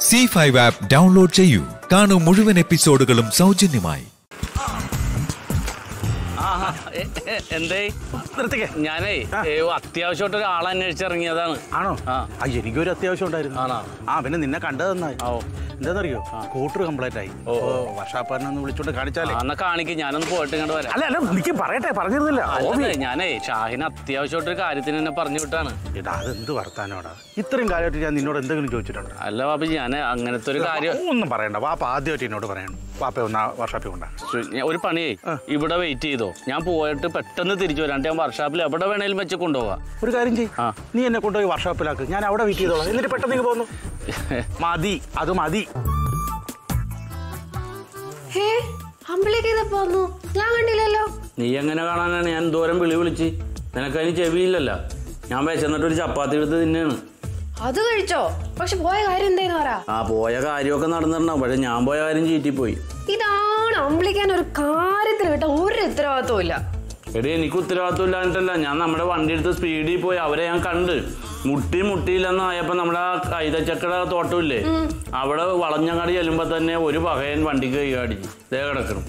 C5 app download ചെയ്യൂ. കാണൂ മുഴുവൻ എപ്പിസോഡുകളും സൗജന്യമായി. ഞാനേ അത്യാവശ്യമായിട്ട് ഒരാളെ അന്വേഷിച്ചിറങ്ങിയതാണ്. ആണോ? എനിക്കൊരു അത്യാവശ്യം ഉണ്ടായിരുന്നു. പിന്നെ നിന്നെ കണ്ടത് നന്നായി. എന്താന്നറിയോ, സ്കൂട്ടർ കംപ്ലൈന്റ് ആയി. വർഷാപ്പാരനൊന്ന് വിളിച്ചോണ്ട് കാണിച്ചാലേ. എന്നാ കാണിക്കും, ഞാനൊന്ന് പോയിട്ട് ഇങ്ങോട്ട് വരാം. അല്ല എനിക്ക് പറയട്ടെ, പറഞ്ഞിരുന്നില്ല. ഞാനേ ഷാഹിന് അത്യാവശ്യമായിട്ടൊരു കാര്യത്തിന് എന്നെ പറഞ്ഞു വിട്ടാണ്. അതെന്ത് വർത്താനോടാ? ഇത്രയും കാലമായിട്ട് ഞാൻ നിന്നോട് എന്തെങ്കിലും ചോദിച്ചിട്ടുണ്ട്? അല്ല ബാബു, ഞാൻ അങ്ങനത്തെ ഒരു കാര്യം ഒന്നും പറയണ്ട. വാപ്പ ആദ്യമായിട്ട് എന്നോട് പറയണം. വാപ്പ ഒന്ന് വർഷാപ്പിൽ കൊണ്ടാ. ഒരു പണിയേ, ഇവിടെ വെയിറ്റ് ചെയ്തോ. ഞാൻ പോയിട്ട് പെട്ടെന്ന് തിരിച്ചു വരാണ്ട് ഞാൻ വർഷാപ്പിൽ എവിടെ വേണേലും വെച്ച് കൊണ്ടുപോകാം. ഒരു കാര്യം ചെയ്യ്, നീ എന്നെ കൊണ്ടുപോയി വർഷാപ്പിലാക്ക്. ഞാൻ അവിടെ വെയിറ്റ് ചെയ്തോളാം. എന്നിട്ട് പെട്ടെന്ന് പോന്നു. മതി, അത് മതി. നീ എങ്ങനെ കാണാനാണ്? ഞാൻ ദൂരം വിളിച്ച് നിനക്കതിന് ചെവിയില്ലല്ലോ. ഞാൻ വിശന്നിട്ട് ഒരു ചപ്പാത്തി എടുത്ത് തിന്നാണ്. അത് കഴിച്ചോ? പക്ഷെ പോയ കാര്യം എന്തായിരുന്നു പറ. പോയ കാര്യമൊക്കെ നടന്നിട്ടുണ്ടാവും, പക്ഷെ ഞാൻ പോയ കാര്യം ചീറ്റിപ്പോയി. ഇതാണ് അമ്പിളിക്കാൻ ഒരു കാര്യത്തിന് കിട്ടാൻ ഒരു ഉത്തരവാദിത്വം ഇല്ല. എടേ, എനിക്ക് ഉത്തരവാദിത്വം ഇല്ലാഞ്ഞിട്ടല്ല. ഞാൻ നമ്മുടെ വണ്ടി എടുത്ത് സ്പീഡിൽ പോയി അവരെ ഞാൻ കണ്ട് മുട്ടിയില്ലെന്നായപ്പോ നമ്മുടെ കൈതച്ചക്കട തോട്ടമില്ലേ, അവിടെ വളഞ്ഞങ്ങാടി ചെല്ലുമ്പോ തന്നെ ഒരു പകയൻ വണ്ടിക്ക് കൈ അടിച്ചു. ഇതേ കിടക്കണം.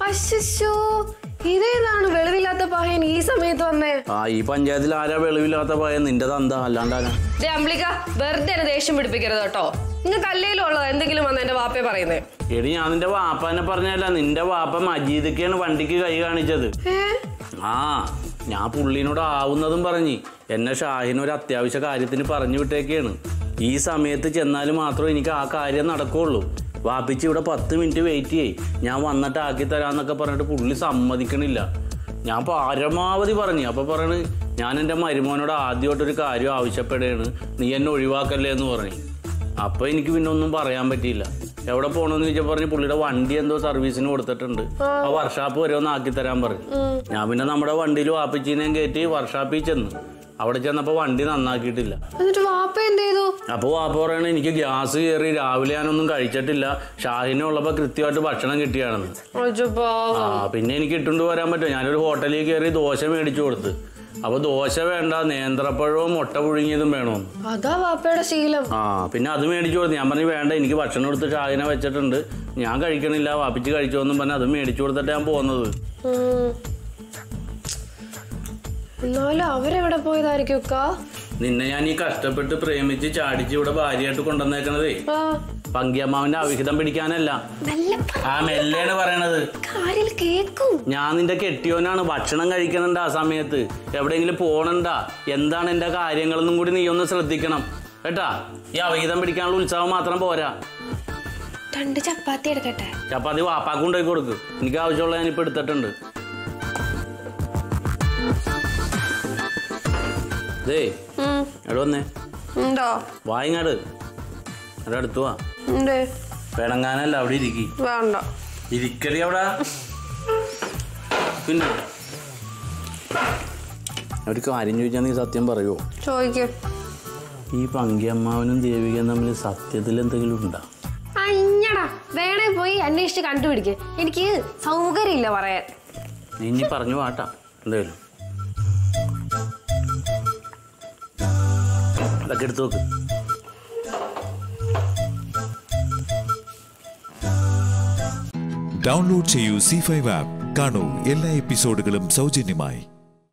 ഇതേതാണ് വെളിവില്ലാത്ത പഹയൻ ഈ സമയത്ത് വന്നേ? ഈ പഞ്ചായത്തിൽ ആരാ വെളിവില്ലാത്ത പഹയൻ? നിന്റെ തന്ത അല്ലാണ്ടാണ്. അമ്പിളിക്ക, വെറുതെ ദേഷ്യം പിടിപ്പിക്കരുത് കേട്ടോ. നിങ്ങൾക്ക് അല്ലേലുള്ളത് എന്തെങ്കിലും വന്ന് എന്റെ വാപ്പയെ പറയുന്നേ. എടി, ഞാൻ നിന്റെ വാപ്പനെ പറഞ്ഞല്ല, നിന്റെ വാപ്പ മജീദൊക്കെയാണ് വണ്ടിക്ക് കൈ കാണിച്ചത്. ഞാൻ പുള്ളിനോട് ആവുന്നതും പറഞ്ഞ് എന്നെ ഷാഹിനൊരു അത്യാവശ്യ കാര്യത്തിന് പറഞ്ഞു വിട്ടേക്കാണ്. ഈ സമയത്ത് ചെന്നാൽ മാത്രമേ എനിക്ക് ആ കാര്യം നടക്കുള്ളൂ. വാപ്പിച്ച് ഇവിടെ 10 മിനിറ്റ് വെയിറ്റ് ചെയ്യ്, ഞാൻ വന്നിട്ട് ആക്കി തരാന്നൊക്കെ പറഞ്ഞിട്ട് പുള്ളി സമ്മതിക്കണില്ല. ഞാൻ പരമാവധി പറഞ്ഞു. അപ്പൊ പറയണ്, ഞാൻ എൻ്റെ മരുമോനോട് ആദ്യമായിട്ടൊരു കാര്യം ആവശ്യപ്പെടുകയാണ്, നീ എന്നെ ഒഴിവാക്കല്ലേ എന്ന് പറഞ്ഞു. അപ്പൊ എനിക്ക് പിന്നെ ഒന്നും പറയാൻ പറ്റിയില്ല. എവിടെ പോകണമെന്ന് ചോദിച്ചാൽ പറഞ്ഞു പുള്ളിയുടെ വണ്ടി എന്തോ സർവീസിന് കൊടുത്തിട്ടുണ്ട്, ആ വർക്ക്ഷോപ്പ് വരെ ഒന്ന് ആക്കി തരാൻ പറഞ്ഞു. ഞാൻ പിന്നെ നമ്മുടെ വണ്ടിയിൽ വാപ്പിച്ചീനെയും കയറ്റി വർക്ക്ഷോപ്പിൽ ചെന്ന്. അവിടെ ചെന്നപ്പോ വണ്ടി നന്നാക്കിയിട്ടില്ല. അപ്പൊ വാപ്പ പറയണ, എനിക്ക് ഗ്യാസ് കയറി, രാവിലെ ഞാനൊന്നും കഴിച്ചിട്ടില്ല, ഷാഹിനെ ഉള്ളപ്പോ കൃത്യമായിട്ട് ഭക്ഷണം കിട്ടിയാണെന്ന്. പിന്നെ എനിക്ക് ഇട്ടുകൊണ്ട് വരാൻ പറ്റുമോ? ഞാനൊരു ഹോട്ടലിൽ കയറി ദോശ മേടിച്ചു കൊടുത്ത്. അപ്പൊ ദോശ വേണ്ട, നേന്ത്രപ്പഴവും മുട്ട പുഴുങ്ങിയതും വേണമെന്ന്. അതാ വാപ്പയുടെ ശീലം. പിന്നെ അത് മേടിച്ചു കൊടുത്തു. ഞാൻ പറഞ്ഞു വേണ്ട, എനിക്ക് ഭക്ഷണം എടുത്ത് ഷാഹിനെ വെച്ചിട്ടുണ്ട്, ഞാൻ കഴിക്കണില്ല, വാപ്പിച്ച് കഴിച്ചോന്നും പറഞ്ഞ് അത് മേടിച്ചു കൊടുത്തിട്ട് ഞാൻ പോകുന്നത്. എന്നാലും അവരെവിടെ പോയതായിരിക്കും? നിന്നെ ഞാൻ ഈ കഷ്ടപ്പെട്ട് പ്രേമിച്ച് ചാടിച്ച് ഇവിടെ ഭാര്യയായിട്ട് കൊണ്ടുവന്നേക്കണതേ പങ്കിയമ്മാവിന്റെ അവിഹിതം പിടിക്കാനല്ല. മെല്ലാണ് പറയണത്. ഞാൻ നിന്റെ കെട്ടിയോനാണ്. ഭക്ഷണം കഴിക്കണണ്ട, ആ സമയത്ത് എവിടെയെങ്കിലും പോണണ്ട, എന്താണ് എന്റെ കാര്യങ്ങളെന്നും കൂടി നീ ഒന്ന് ശ്രദ്ധിക്കണം കേട്ടാ. ഈ അവിഹിതം പിടിക്കാനുള്ള ഉത്സവം മാത്രം പോരാ. 2 ചപ്പാത്തി എടുക്കട്ടെ? ചപ്പാത്തി വാപ്പാക്ക് കൊണ്ടുപോയി കൊടുക്ക്, എനിക്ക് ആവശ്യമുള്ള ഞാനിപ്പോ എടുത്തിട്ടുണ്ട്. വന്നേ വായിങ്ങാട് അവിടെ അടുത്ത് വാ. പിണങ്ങാനല്ല, അവിടെ ഇരിക്കടി അവിടെ. പിന്നെ ഒരു കാര്യം ചോദിച്ചാൽ നീ സത്യം പറയുമോ? ചോദിക്കും. ഈ പങ്കിയമ്മാവനും ദേവികയും തമ്മിൽ സത്യത്തിൽ എന്തെങ്കിലും ഉണ്ടോ? വേണേ പോയി അന്വേഷിച്ച് കണ്ടുപിടിക്ക്, എനിക്ക് സൗകര്യമില്ല പറയാൻ. നീ ഇനി പറഞ്ഞു വാട്ടാ എന്തായാലും. അതൊക്കെ എടുത്തു നോക്ക്. ഡൗൺലോഡ് ചെയ്യൂ C5 ആപ്പ്. കാണൂ എല്ലാ എപ്പിസോഡുകളും സൗജന്യമായി.